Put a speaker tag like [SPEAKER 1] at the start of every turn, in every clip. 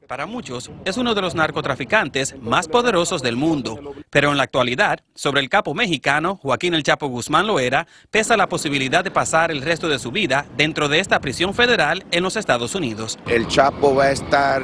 [SPEAKER 1] Para muchos, es uno de los narcotraficantes más poderosos del mundo, pero en la actualidad, sobre el capo mexicano Joaquín El Chapo Guzmán Loera, pesa la posibilidad de pasar el resto de su vida dentro de esta prisión federal en los Estados Unidos.
[SPEAKER 2] El Chapo va a estar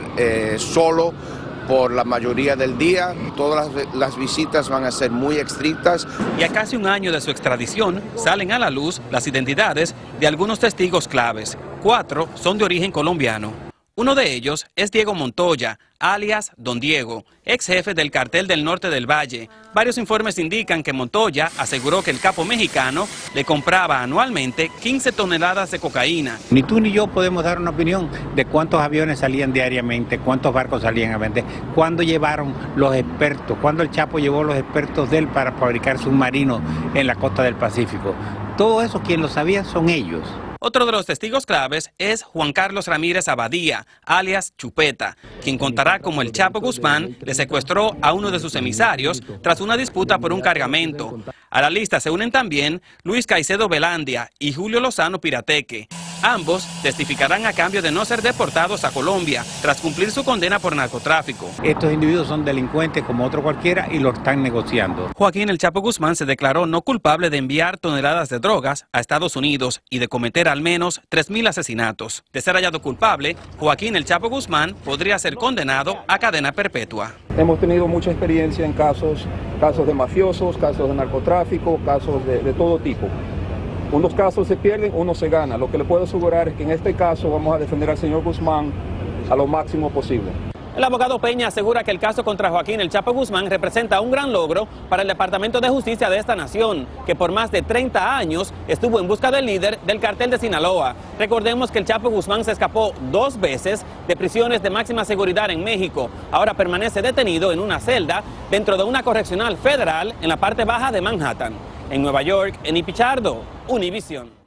[SPEAKER 2] solo por la mayoría del día, todas las visitas van a ser muy estrictas.
[SPEAKER 1] Y a casi un año de su extradición, salen a la luz las identidades de algunos testigos claves. 4 son de origen colombiano. Uno de ellos es Diego Montoya, alias Don Diego, ex jefe del Cartel del Norte del Valle. Varios informes indican que Montoya aseguró que el capo mexicano le compraba anualmente 15 toneladas de cocaína.
[SPEAKER 3] Ni tú ni yo podemos dar una opinión de cuántos aviones salían diariamente, cuántos barcos salían a vender, cuándo llevaron los expertos, cuándo el Chapo llevó los expertos de él para fabricar submarinos en la costa del Pacífico. Todo eso quien lo sabía son ellos.
[SPEAKER 1] Otro de los testigos claves es Juan Carlos Ramírez Abadía, alias Chupeta, quien contará cómo el Chapo Guzmán le secuestró a uno de sus emisarios tras una disputa por un cargamento. A la lista se unen también Luis Caicedo Velandia y Julio Lozano Pirateque. Ambos testificarán a cambio de no ser deportados a Colombia tras cumplir su condena por narcotráfico.
[SPEAKER 3] Estos individuos son delincuentes como otro cualquiera y lo están negociando.
[SPEAKER 1] Joaquín El Chapo Guzmán se declaró no culpable de enviar toneladas de drogas a Estados Unidos y de cometer al menos 3.000 asesinatos. De ser hallado culpable, Joaquín El Chapo Guzmán podría ser condenado a cadena perpetua.
[SPEAKER 4] Hemos tenido mucha experiencia en casos de mafiosos, casos de narcotráfico, casos de todo tipo. Unos casos se pierden, unos se ganan. Lo que le puedo asegurar es que en este caso vamos a defender al señor Guzmán a lo máximo posible.
[SPEAKER 1] El abogado Peña asegura que el caso contra Joaquín El Chapo Guzmán representa un gran logro para el Departamento de Justicia de esta nación, que por más de 30 años estuvo en busca del líder del cartel de Sinaloa. Recordemos que el Chapo Guzmán se escapó 2 veces de prisiones de máxima seguridad en México. Ahora permanece detenido en una celda dentro de una correccional federal en la parte baja de Manhattan. En Nueva York, Eni Pichardo, Univisión.